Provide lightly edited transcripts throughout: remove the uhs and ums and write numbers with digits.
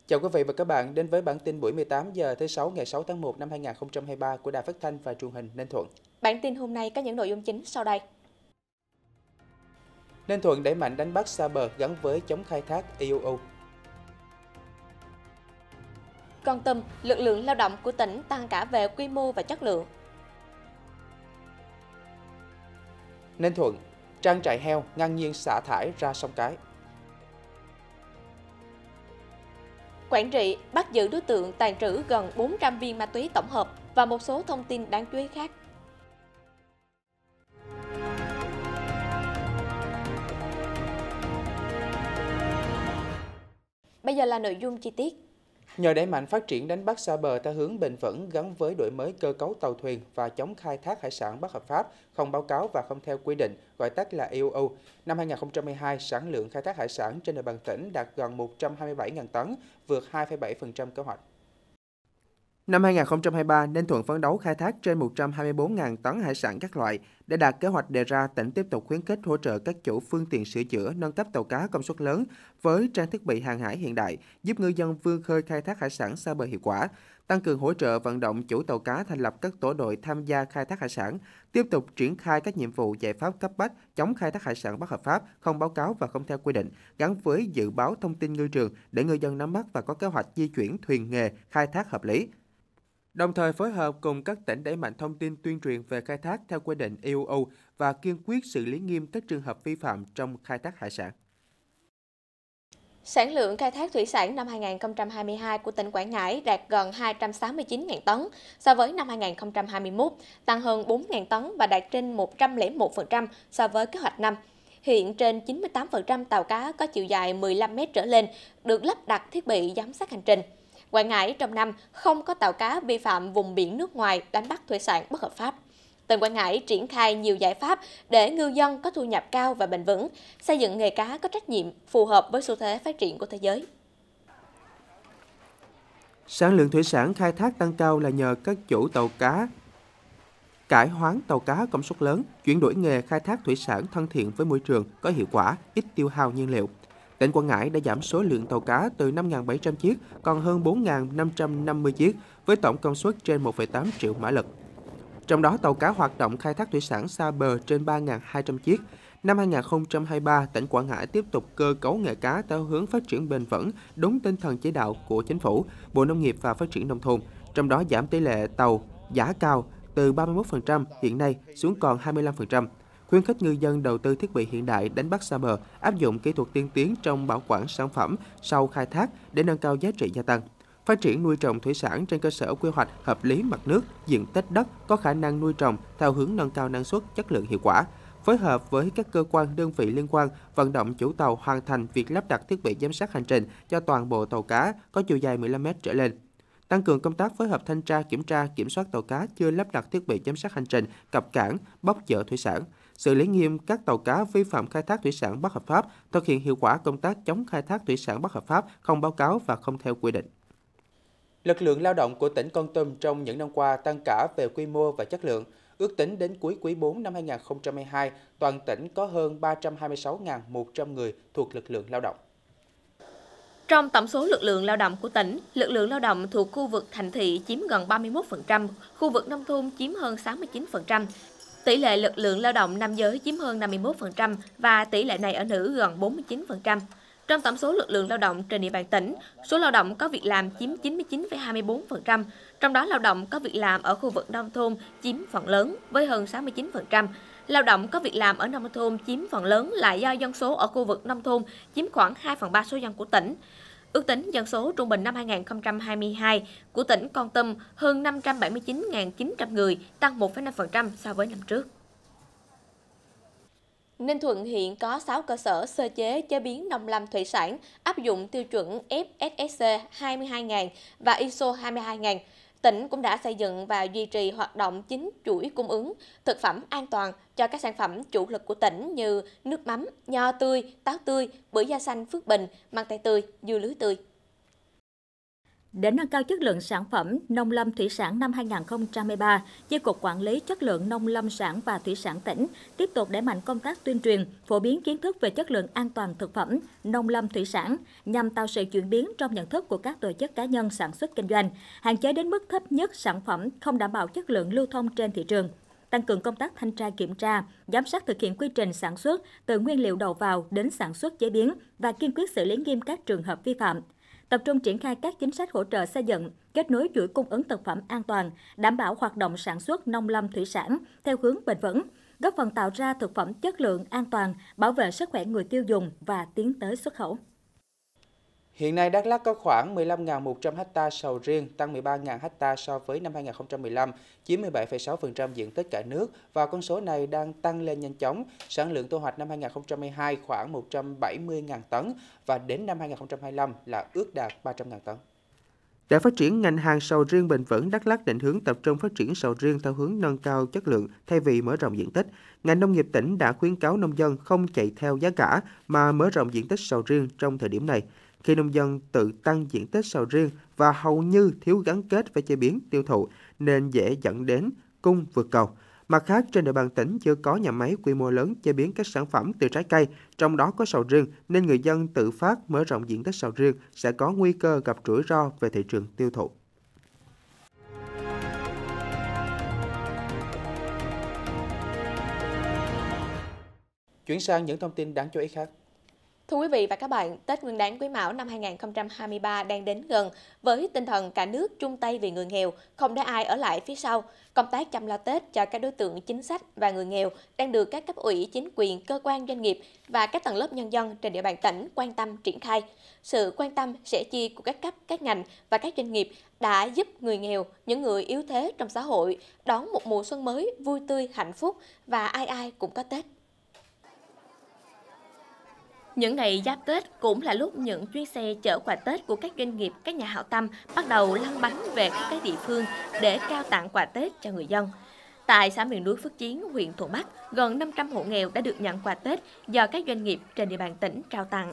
Chào quý vị và các bạn đến với bản tin buổi 18 giờ thứ Sáu ngày 6 tháng 1 năm 2023 của Đài Phát thanh và Truyền hình Ninh Thuận. Bản tin hôm nay có những nội dung chính sau đây. Ninh Thuận đẩy mạnh đánh bắt xa bờ gắn với chống khai thác IUU. Kon Tum, lực lượng lao động của tỉnh tăng cả về quy mô và chất lượng. Ninh Thuận, trang trại heo ngang nhiên xả thải ra sông Cái. Quảng Trị bắt giữ đối tượng tàng trữ gần 400 viên ma túy tổng hợp và một số thông tin đáng chú ý khác. Bây giờ là nội dung chi tiết. Nhờ đẩy mạnh phát triển đánh bắt xa bờ theo hướng bền vững gắn với đổi mới cơ cấu tàu thuyền và chống khai thác hải sản bất hợp pháp, không báo cáo và không theo quy định, gọi tắt là IUU, năm 2022, sản lượng khai thác hải sản trên địa bàn tỉnh đạt gần 127.000 tấn, vượt 2,7% kế hoạch. Năm 2023, Ninh Thuận phấn đấu khai thác trên 124.000 tấn hải sản các loại. Để đạt kế hoạch đề ra, tỉnh tiếp tục khuyến khích hỗ trợ các chủ phương tiện sửa chữa, nâng cấp tàu cá công suất lớn với trang thiết bị hàng hải hiện đại, giúp ngư dân vươn khơi khai thác hải sản xa bờ hiệu quả. Tăng cường hỗ trợ vận động chủ tàu cá thành lập các tổ đội tham gia khai thác hải sản. Tiếp tục triển khai các nhiệm vụ giải pháp cấp bách chống khai thác hải sản bất hợp pháp, không báo cáo và không theo quy định, gắn với dự báo thông tin ngư trường để ngư dân nắm bắt và có kế hoạch di chuyển thuyền nghề khai thác hợp lý. Đồng thời phối hợp cùng các tỉnh đẩy mạnh thông tin tuyên truyền về khai thác theo quy định IUU và kiên quyết xử lý nghiêm các trường hợp vi phạm trong khai thác hải sản. Sản lượng khai thác thủy sản năm 2022 của tỉnh Quảng Ngãi đạt gần 269.000 tấn so với năm 2021, tăng hơn 4.000 tấn và đạt trên 101% so với kế hoạch năm. Hiện trên 98% tàu cá có chiều dài 15 m trở lên được lắp đặt thiết bị giám sát hành trình. Quảng Ngãi trong năm không có tàu cá vi phạm vùng biển nước ngoài đánh bắt thủy sản bất hợp pháp. Tỉnh Quảng Ngãi triển khai nhiều giải pháp để ngư dân có thu nhập cao và bền vững, xây dựng nghề cá có trách nhiệm phù hợp với xu thế phát triển của thế giới. Sản lượng thủy sản khai thác tăng cao là nhờ các chủ tàu cá cải hoán tàu cá công suất lớn, chuyển đổi nghề khai thác thủy sản thân thiện với môi trường, có hiệu quả, ít tiêu hao nhiên liệu. Tỉnh Quảng Ngãi đã giảm số lượng tàu cá từ 5.700 chiếc còn hơn 4.550 chiếc với tổng công suất trên 1,8 triệu mã lực. Trong đó, tàu cá hoạt động khai thác thủy sản xa bờ trên 3.200 chiếc. Năm 2023, tỉnh Quảng Ngãi tiếp tục cơ cấu nghề cá theo hướng phát triển bền vững, đúng tinh thần chỉ đạo của Chính phủ, Bộ Nông nghiệp và Phát triển Nông thôn. Trong đó, giảm tỷ lệ tàu giá cao từ 31% hiện nay xuống còn 25%. Khuyến khích ngư dân đầu tư thiết bị hiện đại đánh bắt xa bờ, áp dụng kỹ thuật tiên tiến trong bảo quản sản phẩm sau khai thác để nâng cao giá trị gia tăng. Phát triển nuôi trồng thủy sản trên cơ sở quy hoạch hợp lý mặt nước, diện tích đất có khả năng nuôi trồng theo hướng nâng cao năng suất, chất lượng hiệu quả. Phối hợp với các cơ quan đơn vị liên quan vận động chủ tàu hoàn thành việc lắp đặt thiết bị giám sát hành trình cho toàn bộ tàu cá có chiều dài 15 m trở lên. Tăng cường công tác phối hợp thanh tra, kiểm soát tàu cá chưa lắp đặt thiết bị giám sát hành trình, cập cảng, bốc dỡ thủy sản. Xử lý nghiêm các tàu cá vi phạm khai thác thủy sản bất hợp pháp, thực hiện hiệu quả công tác chống khai thác thủy sản bất hợp pháp, không báo cáo và không theo quy định. Lực lượng lao động của tỉnh Kon Tum trong những năm qua tăng cả về quy mô và chất lượng. Ước tính đến cuối quý 4 năm 2022, toàn tỉnh có hơn 326.100 người thuộc lực lượng lao động. Trong tổng số lực lượng lao động của tỉnh, lực lượng lao động thuộc khu vực thành thị chiếm gần 31%, khu vực nông thôn chiếm hơn 69%. Tỷ lệ lực lượng lao động nam giới chiếm hơn 51% và tỷ lệ này ở nữ gần 49%. Trong tổng số lực lượng lao động trên địa bàn tỉnh, số lao động có việc làm chiếm 99,24%, trong đó lao động có việc làm ở khu vực nông thôn chiếm phần lớn với hơn 69%. Lao động có việc làm ở nông thôn chiếm phần lớn là do dân số ở khu vực nông thôn chiếm khoảng 2/3 số dân của tỉnh. Ước tính dân số trung bình năm 2022 của tỉnh Kon Tum hơn 579.900 người, tăng 1,5% so với năm trước. Ninh Thuận hiện có 6 cơ sở sơ chế chế biến nông lâm thủy sản áp dụng tiêu chuẩn FSSC 22.000 và ISO 22.000. Tỉnh cũng đã xây dựng và duy trì hoạt động 9 chuỗi cung ứng thực phẩm an toàn cho các sản phẩm chủ lực của tỉnh như nước mắm, nho tươi, táo tươi, bưởi da xanh Phước Bình, măng tây tươi, dưa lưới tươi. Để nâng cao chất lượng sản phẩm nông lâm thủy sản năm 2023, Chi cục Quản lý Chất lượng Nông lâm sản và Thủy sản tỉnh tiếp tục đẩy mạnh công tác tuyên truyền, phổ biến kiến thức về chất lượng an toàn thực phẩm nông lâm thủy sản nhằm tạo sự chuyển biến trong nhận thức của các tổ chức cá nhân sản xuất kinh doanh, hạn chế đến mức thấp nhất sản phẩm không đảm bảo chất lượng lưu thông trên thị trường. Tăng cường công tác thanh tra kiểm tra, giám sát thực hiện quy trình sản xuất từ nguyên liệu đầu vào đến sản xuất chế biến và kiên quyết xử lý nghiêm các trường hợp vi phạm. Tập trung triển khai các chính sách hỗ trợ xây dựng, kết nối chuỗi cung ứng thực phẩm an toàn, đảm bảo hoạt động sản xuất nông lâm thủy sản theo hướng bền vững, góp phần tạo ra thực phẩm chất lượng an toàn, bảo vệ sức khỏe người tiêu dùng và tiến tới xuất khẩu. Hiện nay Đắk Lắk có khoảng 15.100 ha sầu riêng, tăng 13.000 ha so với năm 2015, chiếm 17,6% diện tích cả nước và con số này đang tăng lên nhanh chóng. Sản lượng thu hoạch năm 2022 khoảng 170.000 tấn và đến năm 2025 là ước đạt 300.000 tấn. Để phát triển ngành hàng sầu riêng bền vững, Đắk Lắk định hướng tập trung phát triển sầu riêng theo hướng nâng cao chất lượng thay vì mở rộng diện tích. Ngành nông nghiệp tỉnh đã khuyến cáo nông dân không chạy theo giá cả mà mở rộng diện tích sầu riêng trong thời điểm này. Khi nông dân tự tăng diện tích sầu riêng và hầu như thiếu gắn kết với chế biến tiêu thụ nên dễ dẫn đến cung vượt cầu. Mặt khác, trên địa bàn tỉnh chưa có nhà máy quy mô lớn chế biến các sản phẩm từ trái cây, trong đó có sầu riêng, nên người dân tự phát mở rộng diện tích sầu riêng sẽ có nguy cơ gặp rủi ro về thị trường tiêu thụ. Chuyển sang những thông tin đáng chú ý khác. Thưa quý vị và các bạn, Tết Nguyên đán Quý Mão năm 2023 đang đến gần. Với tinh thần cả nước chung tay vì người nghèo, không để ai ở lại phía sau, công tác chăm lo Tết cho các đối tượng chính sách và người nghèo đang được các cấp ủy, chính quyền, cơ quan doanh nghiệp và các tầng lớp nhân dân trên địa bàn tỉnh quan tâm triển khai. Sự quan tâm, sẻ chia của các cấp, các ngành và các doanh nghiệp đã giúp người nghèo, những người yếu thế trong xã hội đón một mùa xuân mới vui tươi, hạnh phúc và ai ai cũng có Tết. Những ngày giáp Tết cũng là lúc những chuyến xe chở quà Tết của các doanh nghiệp, các nhà hảo tâm bắt đầu lăn bánh về các địa phương để trao tặng quà Tết cho người dân. Tại xã miền núi Phước Chiến, huyện Thuận Bắc, gần 500 hộ nghèo đã được nhận quà Tết do các doanh nghiệp trên địa bàn tỉnh trao tặng.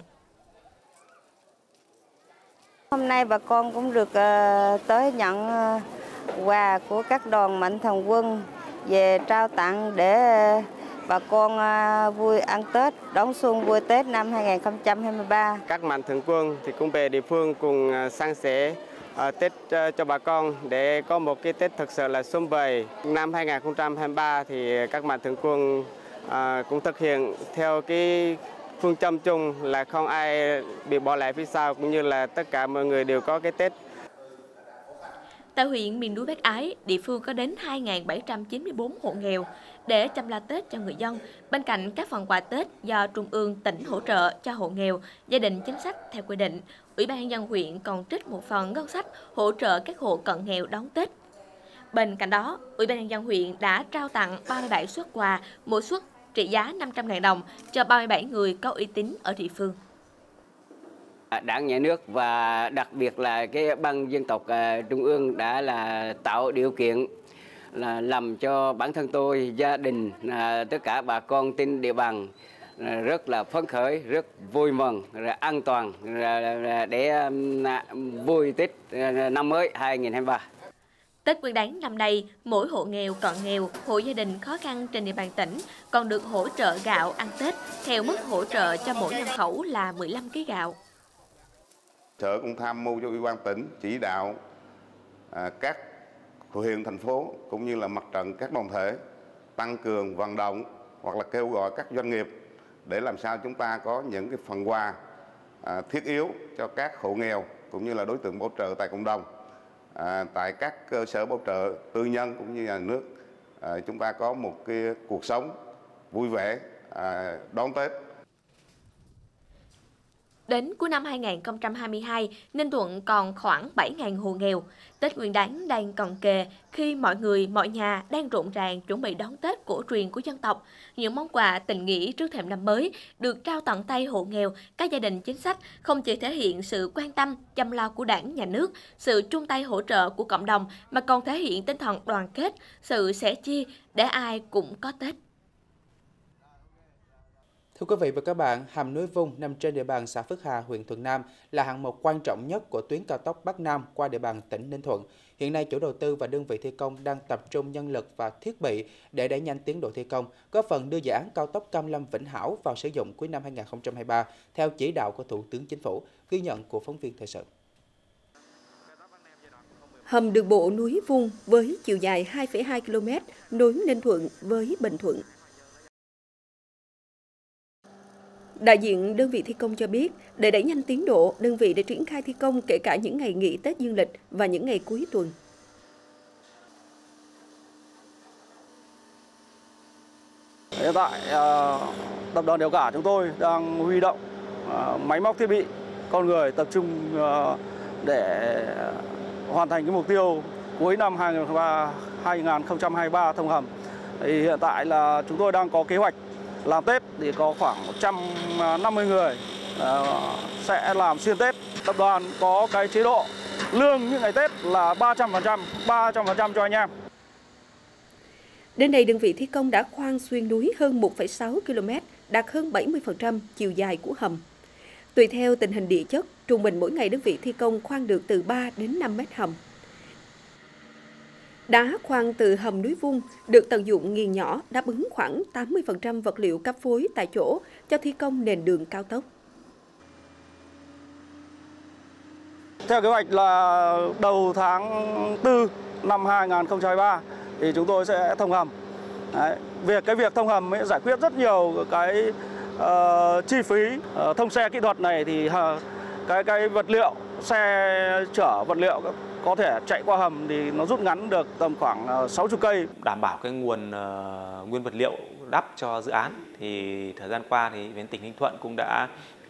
Hôm nay bà con cũng được tới nhận quà của các đoàn mạnh thường quân về trao tặng để bà con vui ăn Tết, đón xuân vui Tết năm 2023. Các mạnh thường quân thì cũng về địa phương cùng san sẻ Tết cho bà con để có một cái Tết thực sự là sum vầy. Năm 2023 thì các mạnh thường quân cũng thực hiện theo cái phương châm chung là không ai bị bỏ lại phía sau, cũng như là tất cả mọi người đều có cái Tết. Tại huyện miền núi Bắc Ái, địa phương có đến 2.794 hộ nghèo. Để chăm lo Tết cho người dân, bên cạnh các phần quà Tết do Trung ương tỉnh hỗ trợ cho hộ nghèo, gia đình chính sách theo quy định, Ủy ban nhân dân huyện còn trích một phần ngân sách hỗ trợ các hộ cận nghèo đón Tết. Bên cạnh đó, Ủy ban nhân dân huyện đã trao tặng 37 suất quà, mỗi suất trị giá 500.000 đồng cho 37 người có uy tín ở địa phương. Đảng, Nhà nước và đặc biệt là cái ban dân tộc Trung ương đã là tạo điều kiện là làm cho bản thân tôi, gia đình, tất cả bà con trên địa bàn rất là phấn khởi, rất vui mừng, an toàn để vui Tết năm mới 2023. Tết Nguyên đán năm nay, mỗi hộ nghèo, cận nghèo, hộ gia đình khó khăn trên địa bàn tỉnh còn được hỗ trợ gạo ăn Tết theo mức hỗ trợ cho mỗi nhân khẩu là 15 kg gạo. Sở cũng tham mưu cho Ủy ban tỉnh chỉ đạo các huyện, thành phố cũng như là mặt trận các đoàn thể tăng cường vận động hoặc là kêu gọi các doanh nghiệp để làm sao chúng ta có những cái phần quà thiết yếu cho các hộ nghèo cũng như là đối tượng bảo trợ tại cộng đồng, tại các cơ sở bảo trợ tư nhân cũng như nhà nước, chúng ta có một cái cuộc sống vui vẻ đón Tết. Đến cuối năm 2022, Ninh Thuận còn khoảng 7.000 hộ nghèo. Tết Nguyên đán đang cận kề khi mọi người, mọi nhà đang rộn ràng chuẩn bị đón Tết cổ truyền của dân tộc. Những món quà tình nghĩa trước thềm năm mới được trao tận tay hộ nghèo, các gia đình chính sách không chỉ thể hiện sự quan tâm, chăm lo của Đảng, Nhà nước, sự chung tay hỗ trợ của cộng đồng mà còn thể hiện tinh thần đoàn kết, sự sẻ chia để ai cũng có Tết. Thưa quý vị và các bạn, hầm Núi Vung nằm trên địa bàn xã Phước Hà, huyện Thuận Nam là hạng mục quan trọng nhất của tuyến cao tốc Bắc Nam qua địa bàn tỉnh Ninh Thuận. Hiện nay, chủ đầu tư và đơn vị thi công đang tập trung nhân lực và thiết bị để đẩy nhanh tiến độ thi công, góp phần đưa dự án cao tốc Cam Lâm - Vĩnh Hảo vào sử dụng cuối năm 2023 theo chỉ đạo của Thủ tướng Chính phủ. Ghi nhận của phóng viên thời sự. Hầm đường bộ núi Vung với chiều dài 2,2 km nối Ninh Thuận với Bình Thuận. Đại diện đơn vị thi công cho biết, để đẩy nhanh tiến độ, đơn vị đã triển khai thi công kể cả những ngày nghỉ Tết Dương lịch và những ngày cuối tuần. Hiện tại, tập đoàn Đèo Cả chúng tôi đang huy động máy móc thiết bị, con người tập trung để hoàn thành cái mục tiêu cuối năm 2023 thông hầm. Thì hiện tại là chúng tôi đang có kế hoạch làm Tết thì có khoảng 150 người sẽ làm xuyên Tết. Tập đoàn có cái chế độ lương những ngày Tết là 300% cho anh em. Đến nay, đơn vị thi công đã khoan xuyên núi hơn 1,6 km, đạt hơn 70% chiều dài của hầm. Tùy theo tình hình địa chất, trung bình mỗi ngày đơn vị thi công khoan được từ 3 đến 5 mét hầm. Đá khoan từ hầm Núi Vung được tận dụng nghiền nhỏ, đáp ứng khoảng 80% vật liệu cấp phối tại chỗ cho thi công nền đường cao tốc. Theo kế hoạch là đầu tháng 4 năm 2023 thì chúng tôi sẽ thông hầm. Đấy. Cái việc thông hầm giải quyết rất nhiều cái chi phí thông xe kỹ thuật này thì cái vật liệu xe chở vật liệu có thể chạy qua hầm thì nó rút ngắn được tầm khoảng 60 cây. Đảm bảo cái nguồn nguyên vật liệu đắp cho dự án thì thời gian qua thì bên tỉnh Ninh Thuận cũng đã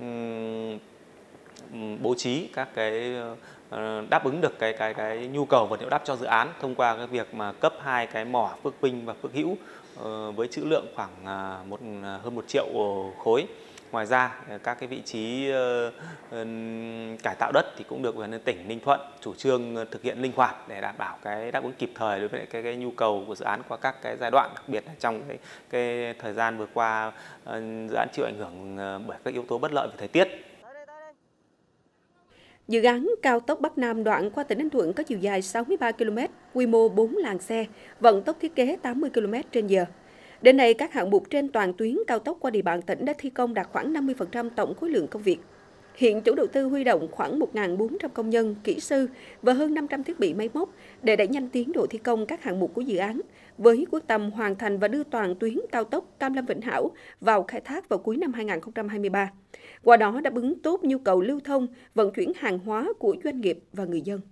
bố trí các cái đáp ứng được cái nhu cầu vật liệu đắp cho dự án thông qua cái việc mà cấp 2 cái mỏ Phước Vinh và Phước Hữu với trữ lượng khoảng hơn 1 triệu khối. Ngoài ra, các cái vị trí cải tạo đất thì cũng được Ủy ban nhân dân tỉnh Ninh Thuận chủ trương thực hiện linh hoạt để đảm bảo cái đáp ứng kịp thời đối với cái nhu cầu của dự án qua các cái giai đoạn, đặc biệt là trong cái thời gian vừa qua dự án chịu ảnh hưởng bởi các yếu tố bất lợi về thời tiết. Dự án cao tốc Bắc Nam đoạn qua tỉnh Ninh Thuận có chiều dài 63 km, quy mô 4 làn xe, vận tốc thiết kế 80 km/h. Đến nay, các hạng mục trên toàn tuyến cao tốc qua địa bàn tỉnh đã thi công đạt khoảng 50% tổng khối lượng công việc. Hiện chủ đầu tư huy động khoảng 1.400 công nhân, kỹ sư và hơn 500 thiết bị máy móc để đẩy nhanh tiến độ thi công các hạng mục của dự án, với quyết tâm hoàn thành và đưa toàn tuyến cao tốc Cam Lâm - Vĩnh Hảo vào khai thác vào cuối năm 2023. Qua đó đáp ứng tốt nhu cầu lưu thông, vận chuyển hàng hóa của doanh nghiệp và người dân.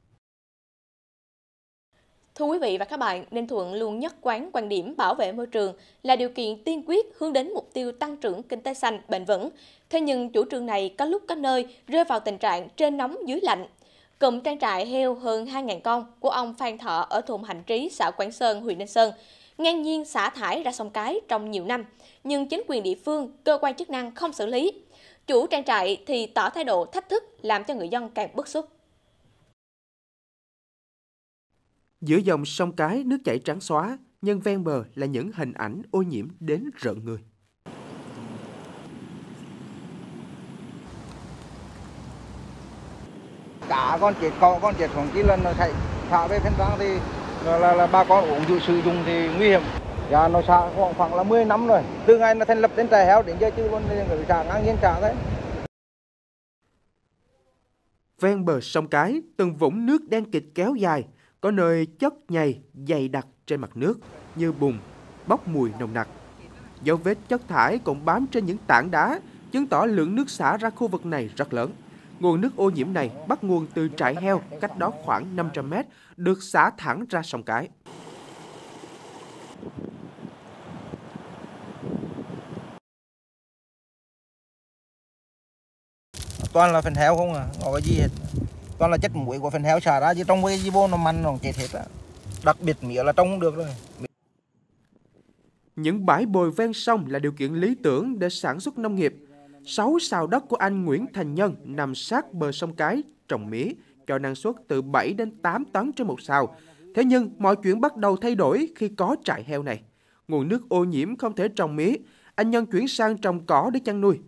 Thưa quý vị và các bạn, Ninh Thuận luôn nhất quán quan điểm bảo vệ môi trường là điều kiện tiên quyết hướng đến mục tiêu tăng trưởng kinh tế xanh bền vững. Thế nhưng chủ trương này có lúc có nơi rơi vào tình trạng trên nóng dưới lạnh. Cụm trang trại heo hơn 2.000 con của ông Phan Thọ ở thôn Hạnh Trí, xã Quảng Sơn, huyện Ninh Sơn ngang nhiên xả thải ra sông Cái trong nhiều năm, nhưng chính quyền địa phương, cơ quan chức năng không xử lý. Chủ trang trại thì tỏ thái độ thách thức làm cho người dân càng bức xúc. Giữa dòng sông Cái nước chảy trắng xóa, nhưng ven bờ là những hình ảnh ô nhiễm đến rợn người. Cá con chết, cỏ con chết khoảng几lần nó chạy thả về phèn rang thì là bà con uống sử dụng thì nguy hiểm. Và nó xả khoảng là 10 năm rồi. Từ ngày nó thành lập đến trại heo đến giờ chưa luôn người xả ngang nhiên xả đấy. Ven bờ sông Cái, từng vũng nước đen kịt kéo dài, có nơi chất nhầy dày đặc trên mặt nước như bùn, bốc mùi nồng nặc. Dấu vết chất thải còn bám trên những tảng đá, chứng tỏ lượng nước xả ra khu vực này rất lớn. Nguồn nước ô nhiễm này bắt nguồn từ trại heo cách đó khoảng 500 mét, được xả thẳng ra sông Cái. Toàn là phần heo không à, không có gì hết. Toàn là chất muối của phần heo xả ra, chứ trong cái gì vô nó mặn nó chết hết á. Đặc biệt mía là trông không được rồi. Những bãi bồi ven sông là điều kiện lý tưởng để sản xuất nông nghiệp. 6 sào đất của anh Nguyễn Thành Nhân nằm sát bờ sông Cái trồng mía, cho năng suất từ 7 đến 8 tấn trên một sào. Thế nhưng mọi chuyện bắt đầu thay đổi khi có trại heo này. Nguồn nước ô nhiễm không thể trồng mía. anh Nhân chuyển sang trồng cỏ để chăn nuôi.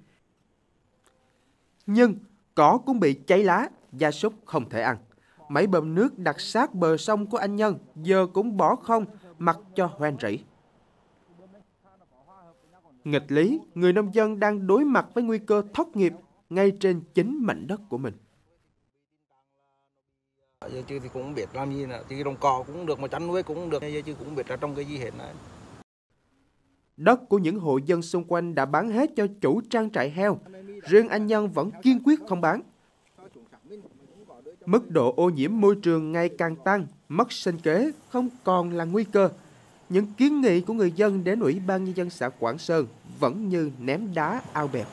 Nhưng cỏ cũng bị cháy lá, gia súc không thể ăn. Mấy bơm nước đặt sát bờ sông của anh Nhân giờ cũng bỏ không, mặc cho hoen rỉ. Nghịch lý, người nông dân đang đối mặt với nguy cơ thất nghiệp ngay trên chính mảnh đất của mình. Giờ chứ thì cũng không biết làm gì nữa, thì trồng cỏ cũng được mà chăn nuôi cũng được, giờ chứ cũng không biết là trồng cái gì hết này. Đất của những hộ dân xung quanh đã bán hết cho chủ trang trại heo, riêng anh Nhân vẫn kiên quyết không bán. Mức độ ô nhiễm môi trường ngày càng tăng, mất sinh kế không còn là nguy cơ. Những kiến nghị của người dân đến Ủy ban Nhân dân xã Quảng Sơn vẫn như ném đá ao bèo.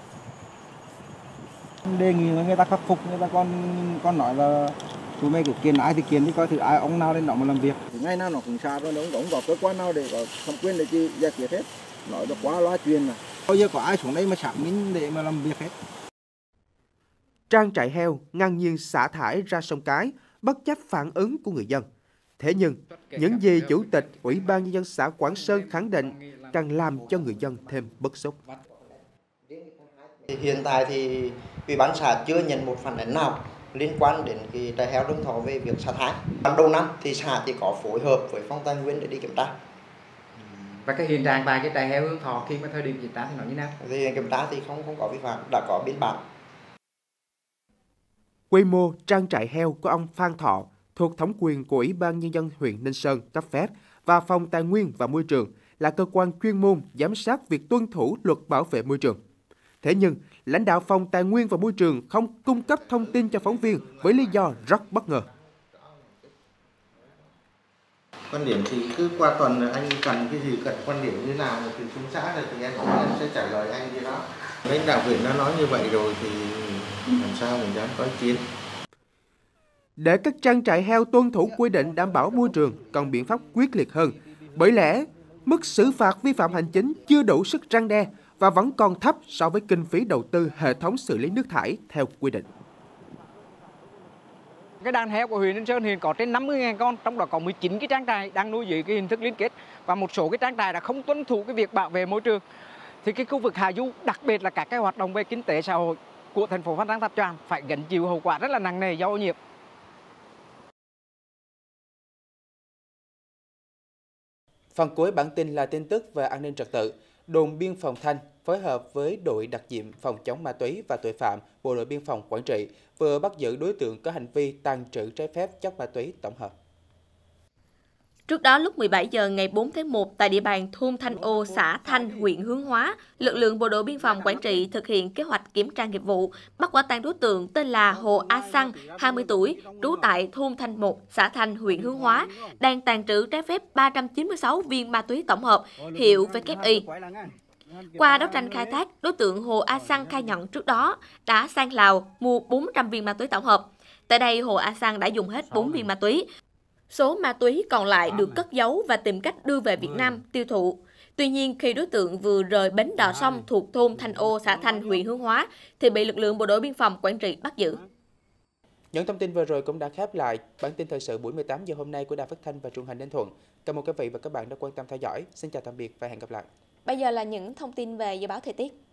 Đề nghị người ta khắc phục, người ta còn nói là tụi mày cứ kiên ai thì kiên đi, coi thử ai ông nào lên đó mà làm việc. Ngày nào nó cũng xa rồi, nó cũng có cơ quan nào để có thẩm quyền để chi giải quyết hết. Nói được quá loa truyền mà. Bao giờ có ai xuống đây mà xác minh để mà làm việc hết. Trang trại heo ngang nhiên xả thải ra sông Cái, bất chấp phản ứng của người dân. Thế nhưng, những gì Chủ tịch Ủy ban Nhân dân xã Quảng Sơn khẳng định càng làm cho người dân thêm bức xúc. Hiện tại thì Ủy ban xã chưa nhận một phản ánh nào liên quan đến cái trại heo Đông Thọ về việc xả thải. Đầu năm thì xã chỉ có phối hợp với phòng tài nguyên để đi kiểm tra. Và cái hiện trạng tại cái trại heo Hương Thọ khi mà thời điểm kiểm tra thì nó như nào? Thì kiểm tra thì không có vi phạm, đã có biên bản. Quy mô trang trại heo của ông Phan Thọ thuộc thẩm quyền của Ủy ban Nhân dân huyện Ninh Sơn cấp phép và Phòng Tài nguyên và Môi trường là cơ quan chuyên môn giám sát việc tuân thủ luật bảo vệ môi trường. Thế nhưng, lãnh đạo Phòng Tài nguyên và Môi trường không cung cấp thông tin cho phóng viên với lý do rất bất ngờ. Quan điểm thì cứ qua tuần anh cần cái gì, cần quan điểm như nào thì xuống xã rồi thì em sẽ trả lời anh như đó. Lãnh đạo huyện đã nói như vậy rồi thì làm sao mình dám có ý kiến. Để các trang trại heo tuân thủ quy định đảm bảo môi trường cần biện pháp quyết liệt hơn. Bởi lẽ, mức xử phạt vi phạm hành chính chưa đủ sức răn đe và vẫn còn thấp so với kinh phí đầu tư hệ thống xử lý nước thải theo quy định. Cái đàn heo của huyện Ninh Sơn hiện có trên 50.000 con, trong đó có 19 cái trang trại đang nuôi dưới cái hình thức liên kết và một số cái trang trại đã không tuân thủ cái việc bảo vệ môi trường. Thì cái khu vực hạ du, đặc biệt là các cái hoạt động về kinh tế xã hội của thành phố Phan Rang Tháp Chàm phải gánh chịu hậu quả rất là nặng nề do ô nhiễm. Phần cuối bản tin là tin tức về an ninh trật tự. Đồn biên phòng Thanh phối hợp với đội đặc nhiệm phòng chống ma túy và tội phạm Bộ đội biên phòng Quảng Trị vừa bắt giữ đối tượng có hành vi tàng trữ trái phép chất ma túy tổng hợp. Trước đó, lúc 17 giờ ngày 4 tháng 1, tại địa bàn thôn Thanh Ô, xã Thanh, huyện Hướng Hóa, lực lượng Bộ đội biên phòng Quảng Trị thực hiện kế hoạch kiểm tra nghiệp vụ, bắt quả tang đối tượng tên là Hồ A Săng, 20 tuổi, trú tại thôn Thanh 1, xã Thanh, huyện Hướng Hóa, đang tàng trữ trái phép 396 viên ma túy tổng hợp, hiệu WI. Qua đấu tranh khai thác, đối tượng Hồ A Săng khai nhận trước đó đã sang Lào mua 400 viên ma túy tổng hợp. Tại đây, Hồ A Săng đã dùng hết 4 viên ma túy. Số ma túy còn lại được cất giấu và tìm cách đưa về Việt Nam tiêu thụ. Tuy nhiên, khi đối tượng vừa rời bến đò sông thuộc thôn Thanh Ô, xã Thanh, huyện Hướng Hóa, thì bị lực lượng Bộ đội biên phòng Quảng Trị bắt giữ. Những thông tin vừa rồi cũng đã khép lại bản tin thời sự buổi 18 giờ hôm nay của Đài Phát thanh và Truyền hình Ninh Thuận. Cảm ơn quý vị và các bạn đã quan tâm theo dõi. Xin chào tạm biệt và hẹn gặp lại. Bây giờ là những thông tin về dự báo thời tiết.